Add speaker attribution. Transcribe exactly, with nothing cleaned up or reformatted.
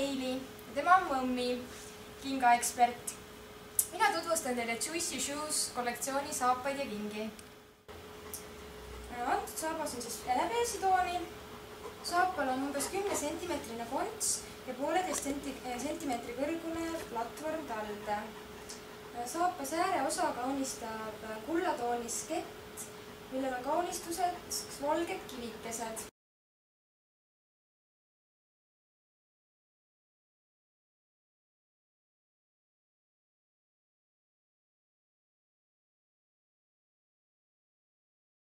Speaker 1: Heili ja tema on Mõmmi, kingaekspert. Mina tutvustan teile Juicy Shoes kollektsiooni saapaid ja kingi. Antud saabas on siis helebeesi tooni. Saapal on umbes kümne sentimeetrine konts ja pooleteist sentimeetri kõrgune platvorm talde. Saapa sääreosa kaunistab kullatoonis kett, millel on kaunistused valged kivikesed.